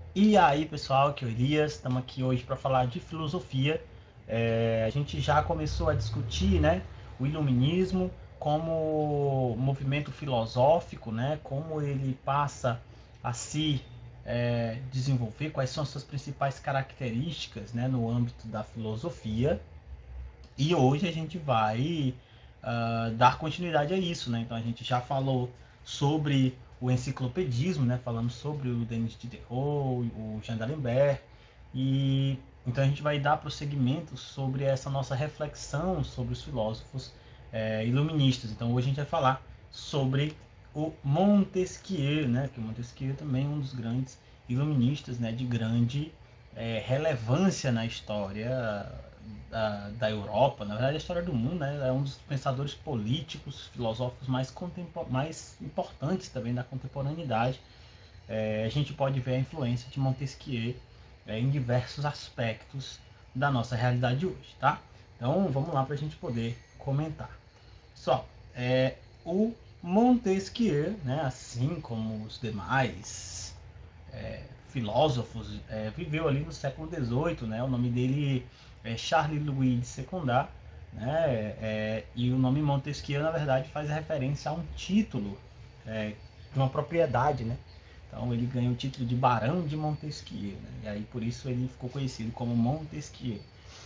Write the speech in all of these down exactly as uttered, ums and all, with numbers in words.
E aí, pessoal, que é o Elias, estamos aqui hoje para falar de filosofia. É, a gente já começou a discutir, né, o iluminismo como movimento filosófico, né, como ele passa a se é, desenvolver, quais são as suas principais características, né, no âmbito da filosofia. E hoje a gente vai uh, dar continuidade a isso, né? Então a gente já falou sobre o enciclopedismo, né? Falamos sobre o Denis Diderot, o Jean d'Alembert, e então a gente vai dar prosseguimento sobre essa nossa reflexão sobre os filósofos é, iluministas. Então hoje a gente vai falar sobre o Montesquieu, né? Que o Montesquieu também é um dos grandes iluministas, né? De grande é, relevância na história da, da Europa, na verdade a história do mundo, né? É um dos pensadores políticos, filosóficos mais, mais importantes também da contemporaneidade. É, a gente pode ver a influência de Montesquieu é, em diversos aspectos da nossa realidade hoje, tá? Então vamos lá para a gente poder comentar. Só, é, o Montesquieu, né, assim como os demais é, filósofos, é, viveu ali no século dezoito, né? O nome dele é Charles Louis de Secondar, né? É, e o nome Montesquieu, na verdade, faz referência a um título é, de uma propriedade, né? Então ele ganha o título de Barão de Montesquieu, né? E aí por isso ele ficou conhecido como Montesquieu.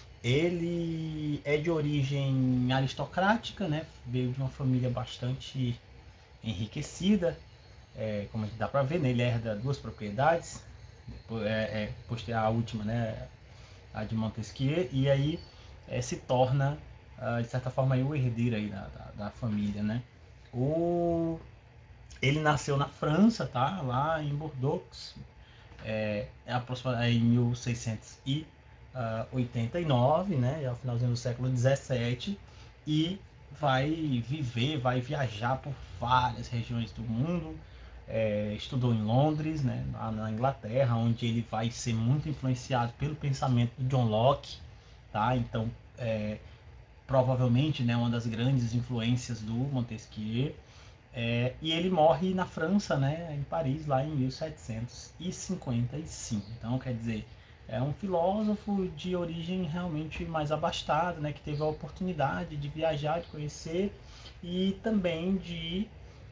Ele é de origem aristocrática, né? Veio de uma família bastante enriquecida, é, como a gente dá para ver, né? Ele herda duas propriedades, é, é, a última, né? A de Montesquieu, e aí é, se torna, uh, de certa forma, aí, o herdeiro aí da, da, da família, né? O... Ele nasceu na França, tá? Lá em Bordeaux, é, é aproximadamente em mil seiscentos e oitenta e nove, né? É o finalzinho do século dezessete, e vai viver, vai viajar por várias regiões do mundo. É, estudou em Londres, né, lá na Inglaterra, onde ele vai ser muito influenciado pelo pensamento de John Locke, tá? Então, é, provavelmente, né, uma das grandes influências do Montesquieu. É, e ele morre na França, né, em Paris, lá em mil setecentos e cinquenta e cinco. Então, quer dizer, é um filósofo de origem realmente mais abastada, né, que teve a oportunidade de viajar, de conhecer e também de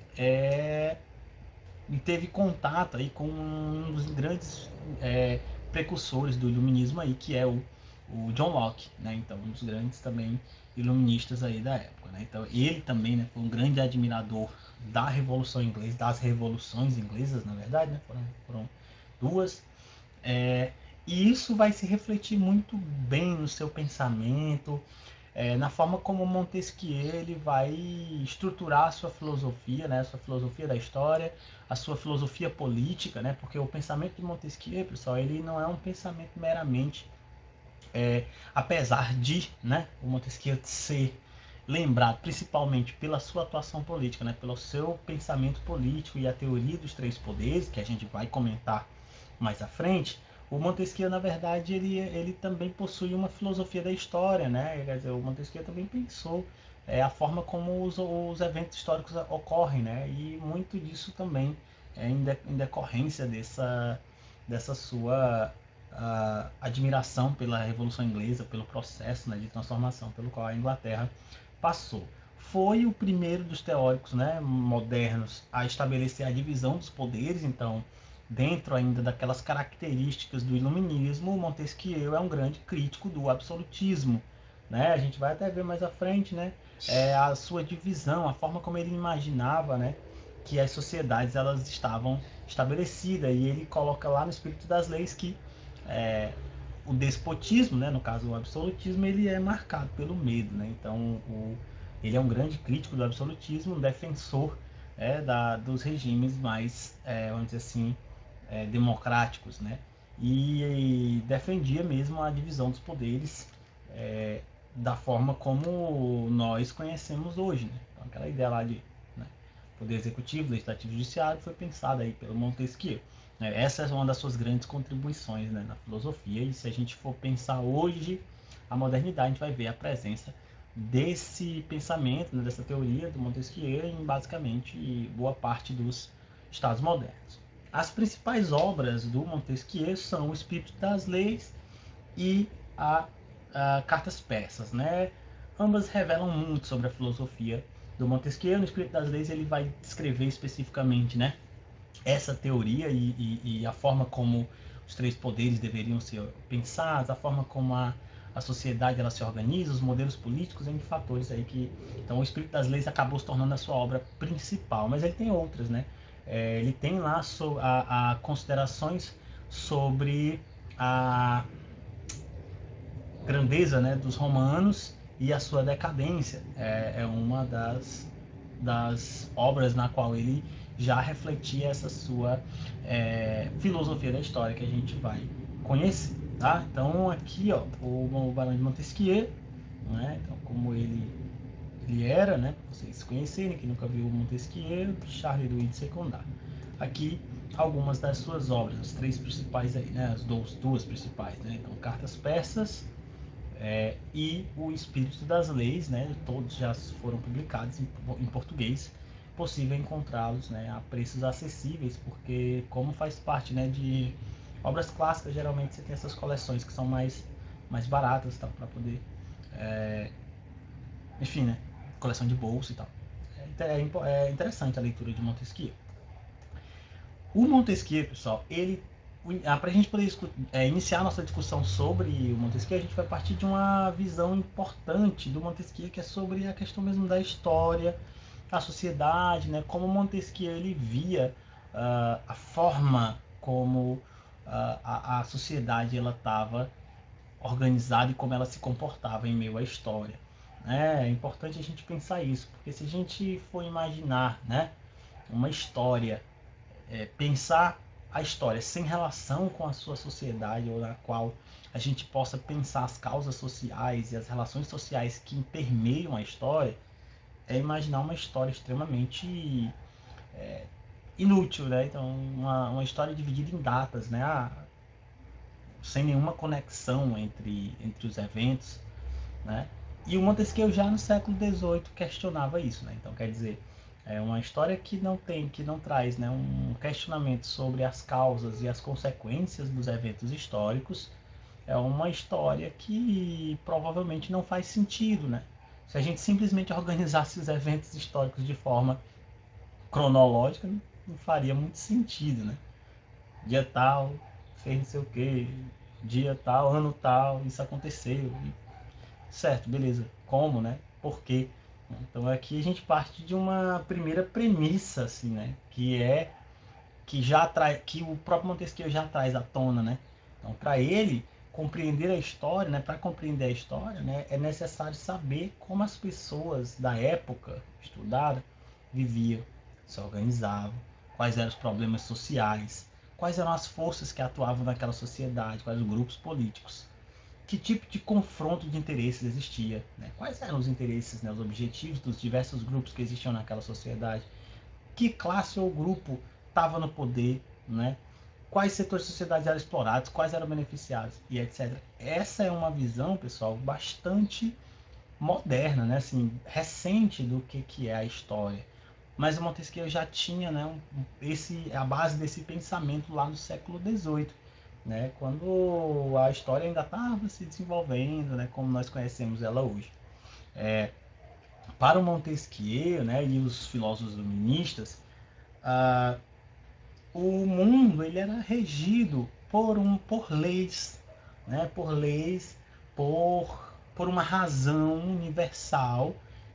é, e teve contato aí com um dos grandes é, precursores do iluminismo aí, que é o, o John Locke, né? Então, um dos grandes também iluministas aí da época, né? Então, ele também, né, foi um grande admirador da Revolução Inglesa, das revoluções inglesas, na verdade, né? Foram, foram duas. É, e isso vai se refletir muito bem no seu pensamento, é, na forma como Montesquieu ele vai estruturar a sua filosofia, né, a sua filosofia da história, a sua filosofia política, né, porque o pensamento de Montesquieu, pessoal, ele não é um pensamento meramente, é, apesar de, né, o Montesquieu ser lembrado principalmente pela sua atuação política, né, pelo seu pensamento político e a teoria dos três poderes, que a gente vai comentar mais à frente. O Montesquieu, na verdade, ele, ele também possui uma filosofia da história, né? Quer dizer, o Montesquieu também pensou é, a forma como os, os eventos históricos ocorrem, né? E muito disso também é em, de, em decorrência dessa, dessa sua uh, admiração pela Revolução Inglesa, pelo processo, né, de transformação pelo qual a Inglaterra passou. Foi o primeiro dos teóricos, né, modernos a estabelecer a divisão dos poderes. Então, dentro ainda daquelas características do iluminismo, Montesquieu é um grande crítico do absolutismo, né? A gente vai até ver mais à frente, né, é, a sua divisão, a forma como ele imaginava, né, que as sociedades elas estavam estabelecidas, e ele coloca lá no Espírito das Leis que é, o despotismo, né, no caso o absolutismo, ele é marcado pelo medo, né? Então, o, ele é um grande crítico do absolutismo, um defensor é, da, dos regimes mais, é, vamos dizer assim, é, democráticos, né? E, e defendia mesmo a divisão dos poderes é, da forma como nós conhecemos hoje, né? Então, aquela ideia lá de, né, poder executivo, legislativo e judiciário foi pensada aí pelo Montesquieu. Né? Essa é uma das suas grandes contribuições, né, na filosofia, e se a gente for pensar hoje a modernidade, a gente vai ver a presença desse pensamento, né, dessa teoria do Montesquieu em basicamente boa parte dos estados modernos. As principais obras do Montesquieu são o Espírito das Leis e a, a Cartas Persas, né? Ambas revelam muito sobre a filosofia do Montesquieu. No Espírito das Leis ele vai descrever especificamente, né, essa teoria e, e, e a forma como os três poderes deveriam ser pensados, a forma como a, a sociedade ela se organiza, os modelos políticos, entre fatores aí que... Então o Espírito das Leis acabou se tornando a sua obra principal, mas ele tem outras, né? É, ele tem lá so, a, a considerações sobre a grandeza, né, dos romanos e a sua decadência. É, é uma das, das obras na qual ele já refletia essa sua é, filosofia da história que a gente vai conhecer, tá? Então aqui, ó, o, o Barão de Montesquieu, né? Então como ele ele era, né? Para vocês conhecerem, quem nunca viu o Montesquieu, Charles Louis de Secondar. Aqui algumas das suas obras, as três principais aí, né? As duas, duas principais, né? Então Cartas Persas, é, e o Espírito das Leis, né? Todos já foram publicados em, em português. Possível encontrá-los, né, a preços acessíveis, porque como faz parte, né, de obras clássicas, geralmente você tem essas coleções que são mais, mais baratas, tá, para poder, é, enfim, né, coleção de bolsa e tal. É, é, é interessante a leitura de Montesquieu. O Montesquieu, pessoal, ele, para a gente poder é, iniciar a nossa discussão sobre o Montesquieu, a gente vai partir de uma visão importante do Montesquieu, que é sobre a questão mesmo da história, a sociedade, né? Como Montesquieu ele via uh, a forma como uh, a, a sociedade ela estava organizada e como ela se comportava em meio à história. Né? É importante a gente pensar isso, porque se a gente for imaginar, né, uma história, é, pensar a história sem relação com a sua sociedade, ou na qual a gente possa pensar as causas sociais e as relações sociais que permeiam a história, é imaginar uma história extremamente é, inútil, né? Então, uma, uma história dividida em datas, né? Ah, sem nenhuma conexão entre, entre os eventos, né? E o Montesquieu já no século dezoito questionava isso, né? Então, quer dizer, é uma história que não tem, que não traz, né, um questionamento sobre as causas e as consequências dos eventos históricos, é uma história que provavelmente não faz sentido, né? Se a gente simplesmente organizasse os eventos históricos de forma cronológica, não faria muito sentido, né? Dia tal, fez não sei o que, dia tal, ano tal, isso aconteceu. Certo, beleza. Como, né? Por quê? Então aqui a gente parte de uma primeira premissa, assim, né? Que é que já traz, que o próprio Montesquieu já traz à tona, né? Então, para ele compreender a história, né? Para compreender a história, né? É necessário saber como as pessoas da época estudada viviam, se organizavam, quais eram os problemas sociais, quais eram as forças que atuavam naquela sociedade, quais os grupos políticos, que tipo de confronto de interesses existia, né? Quais eram os interesses, né, os objetivos dos diversos grupos que existiam naquela sociedade, que classe ou grupo estava no poder, né? Quais setores de sociedade eram explorados, quais eram beneficiados e etcétera. Essa é uma visão, pessoal, bastante moderna, né? Assim, recente do que, que é a história. Mas o Montesquieu já tinha, né, um, esse, a base desse pensamento lá no século dezoito. Né, quando a história ainda estava se desenvolvendo, né, como nós conhecemos ela hoje. É, para o Montesquieu, né, e os filósofos iluministas, ah, o mundo ele era regido por, um, por leis, né, por leis, por, por uma razão universal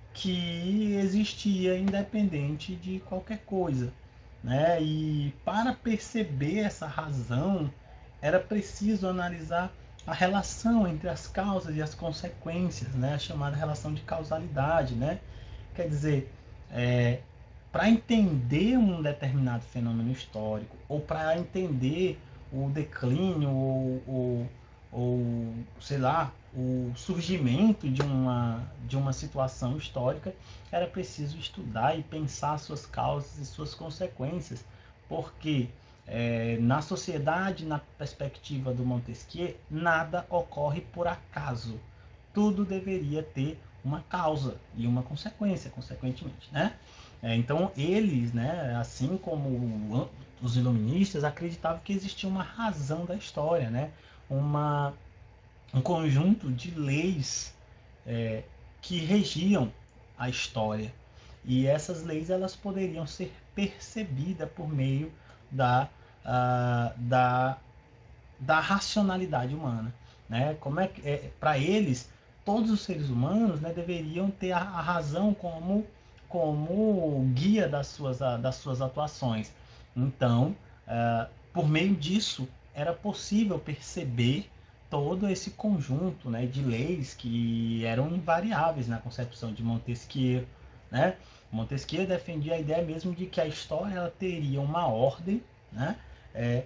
que existia independente de qualquer coisa. Né? E para perceber essa razão, era preciso analisar a relação entre as causas e as consequências, né? A chamada relação de causalidade. Né? Quer dizer, é, para entender um determinado fenômeno histórico, ou para entender o declínio, ou, ou, ou sei lá, o surgimento de uma, de uma situação histórica, era preciso estudar e pensar suas causas e suas consequências, porque é, na sociedade, na perspectiva do Montesquieu, nada ocorre por acaso. Tudo deveria ter uma causa e uma consequência, consequentemente, né? É, então eles, né, assim como os iluministas acreditavam que existia uma razão da história, né? Uma, um conjunto de leis é, que regiam a história. E essas leis elas poderiam ser percebidas por meio da, uh, da, da racionalidade humana. Né? Como é que, é, para eles, todos os seres humanos, né, deveriam ter a, a razão como, como guia das suas, das suas atuações. Então, uh, por meio disso, era possível perceber todo esse conjunto, né, de leis que eram invariáveis na concepção de Montesquieu. Né? Montesquieu defendia a ideia mesmo de que a história ela teria uma ordem, né, é,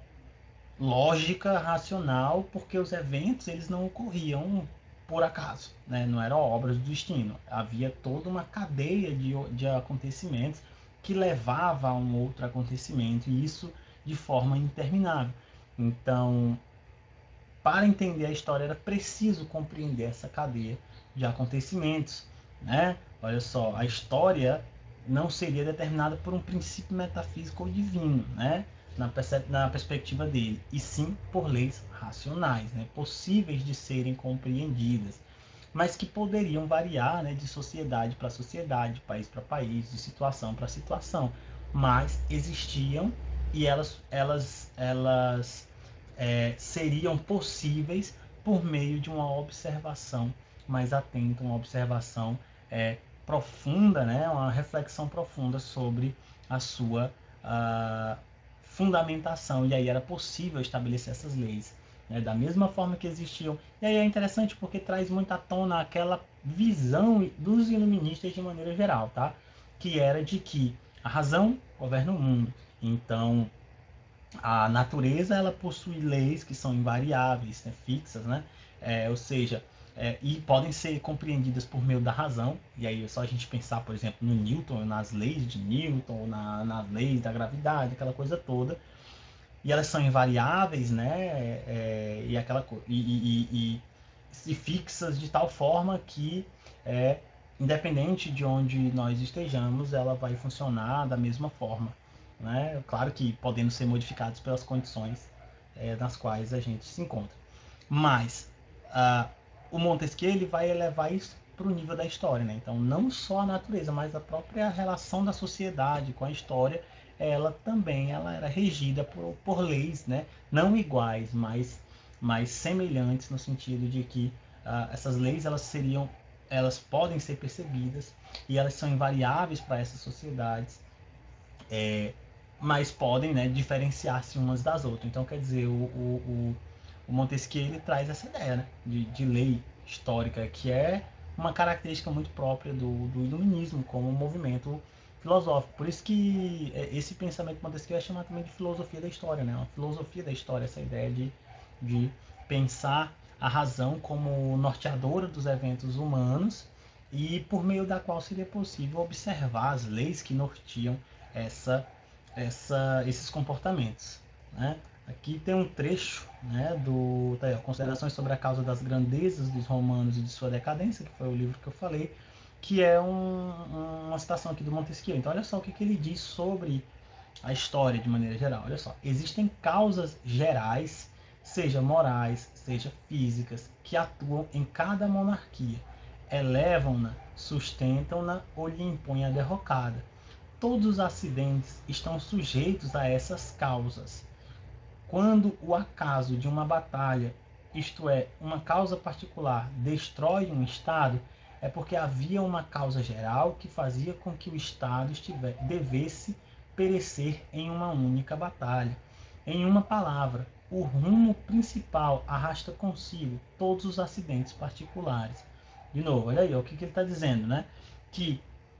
lógica, racional, porque os eventos eles não ocorriam por acaso, né? Não eram obras do destino. Havia toda uma cadeia de, de acontecimentos que levava a um outro acontecimento, e isso de forma interminável. Então, para entender a história, era preciso compreender essa cadeia de acontecimentos. Né? Olha só, a história não seria determinada por um princípio metafísico ou divino, né? na, na perspectiva dele, e sim por leis racionais, né? Possíveis de serem compreendidas, mas que poderiam variar, né, de sociedade para sociedade, país para país, de situação para situação, mas existiam e elas, elas, elas é, seriam possíveis por meio de uma observação mais atenta, uma observação é, profunda, né, uma reflexão profunda sobre a sua uh, fundamentação, e aí era possível estabelecer essas leis, né, da mesma forma que existiam. E aí é interessante porque traz muito à tona aquela visão dos iluministas de maneira geral, tá? Que era de que a razão governa o mundo. Então, a natureza ela possui leis que são invariáveis, né, fixas, né? É, ou seja, é, e podem ser compreendidas por meio da razão. E aí é só a gente pensar, por exemplo, no Newton, nas leis de Newton, na, nas leis da gravidade, aquela coisa toda. E elas são invariáveis, né? É, e aquela e, e, e, e fixas de tal forma que é, independente de onde nós estejamos, ela vai funcionar da mesma forma. Né? Claro que podendo ser modificados pelas condições é, nas quais a gente se encontra. Mas uh, o Montesquieu ele vai elevar isso para o nível da história. Né? Então, não só a natureza, mas a própria relação da sociedade com a história, ela também ela era regida por, por leis, né? Não iguais, mas, mas semelhantes, no sentido de que uh, essas leis elas seriam, elas podem ser percebidas e elas são invariáveis para essas sociedades. É, mas podem, né, diferenciar-se umas das outras. Então, quer dizer, o, o, o Montesquieu ele traz essa ideia, né, de, de lei histórica, que é uma característica muito própria do, do iluminismo como um movimento filosófico. Por isso que esse pensamento Montesquieu é chamado também de filosofia da história, né, uma filosofia da história, essa ideia de, de pensar a razão como norteadora dos eventos humanos e por meio da qual seria possível observar as leis que norteiam essa, essa, esses comportamentos. Né? Aqui tem um trecho, né, do tá aí, Considerações sobre a Causa das Grandezas dos Romanos e de Sua Decadência, que foi o livro que eu falei, que é um, uma citação aqui do Montesquieu. Então, olha só o que, que ele diz sobre a história de maneira geral. Olha só, existem causas gerais, seja morais, seja físicas, que atuam em cada monarquia, elevam-na, sustentam-na ou lhe impõem a derrocada. Todos os acidentes estão sujeitos a essas causas. Quando o acaso de uma batalha, isto é, uma causa particular, destrói um Estado, é porque havia uma causa geral que fazia com que o Estado estivesse, devesse perecer em uma única batalha. Em uma palavra, o rumo principal arrasta consigo todos os acidentes particulares. De novo, olha aí, ó, o que, que ele está dizendo, né? Que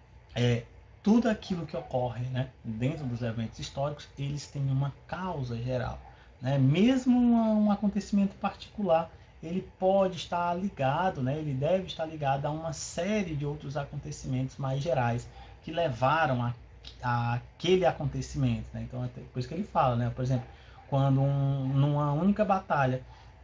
é, tudo aquilo que ocorre, né, dentro dos eventos históricos, eles têm uma causa geral. Né? Mesmo um, um acontecimento particular, ele pode estar ligado, né, ele deve estar ligado a uma série de outros acontecimentos mais gerais que levaram a, a aquele acontecimento. Né? Então, é por isso que ele fala, né, por exemplo, quando um, numa única batalha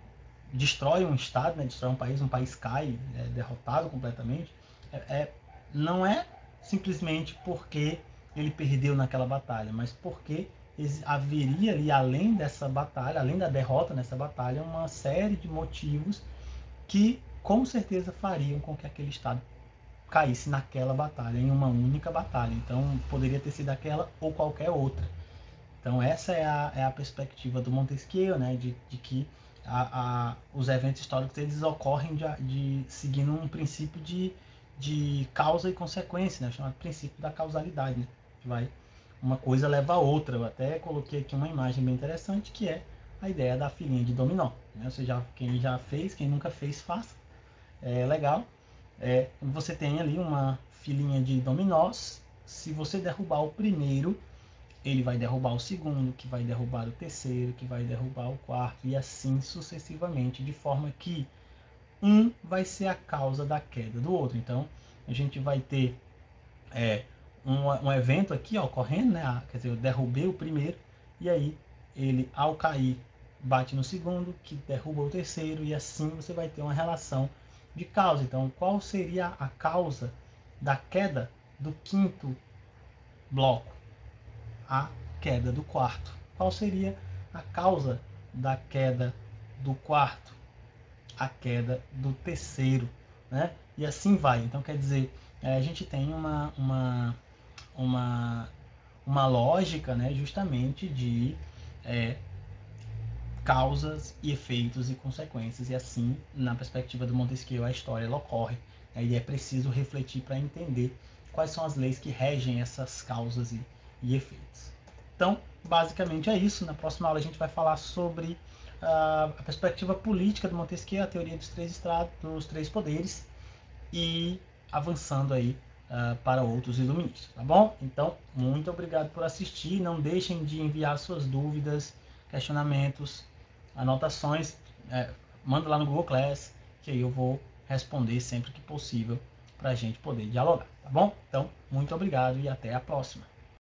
destrói um estado, né, destrói um país, um país cai, é derrotado completamente, é, é, não é simplesmente porque ele perdeu naquela batalha, mas porque haveria ali, além dessa batalha, além da derrota nessa batalha, uma série de motivos que com certeza fariam com que aquele estado caísse naquela batalha, em uma única batalha. Então poderia ter sido aquela ou qualquer outra. Então essa é a, é a perspectiva do Montesquieu, né, de, de que a, a, os eventos históricos eles ocorrem de, de seguindo um princípio de, de causa e consequência, né, chamado princípio da causalidade, né, que vai uma coisa leva a outra. Eu até coloquei aqui uma imagem bem interessante, que é a ideia da filinha de dominó, né? Você já, quem já fez, quem nunca fez, faça. É legal. É, você tem ali uma filinha de dominós. Se você derrubar o primeiro, ele vai derrubar o segundo, que vai derrubar o terceiro, que vai derrubar o quarto, e assim sucessivamente, de forma que um vai ser a causa da queda do outro. Então, a gente vai ter é, um, um evento aqui ó, ocorrendo, né? Quer dizer, eu derrubei o primeiro, e aí ele, ao cair, bate no segundo, que derruba o terceiro, e assim você vai ter uma relação de causa. Então, qual seria a causa da queda do quinto bloco? A queda do quarto. Qual seria a causa da queda do quarto? A queda do terceiro, né? E assim vai. Então, quer dizer, a gente tem uma, uma, uma, uma lógica, né, justamente de é, causas e efeitos e consequências, e assim, na perspectiva do Montesquieu, a história ela ocorre, né, e é preciso refletir para entender quais são as leis que regem essas causas e, e efeitos. Então, basicamente é isso. Na próxima aula a gente vai falar sobre uh, a perspectiva política do Montesquieu, a teoria dos três estrados, dos três poderes, e avançando aí uh, para outros iluministas, tá bom? Então, muito obrigado por assistir. Não deixem de enviar suas dúvidas, questionamentos, anotações, é, manda lá no Google Class, que aí eu vou responder sempre que possível para a gente poder dialogar, tá bom? Então, muito obrigado e até a próxima.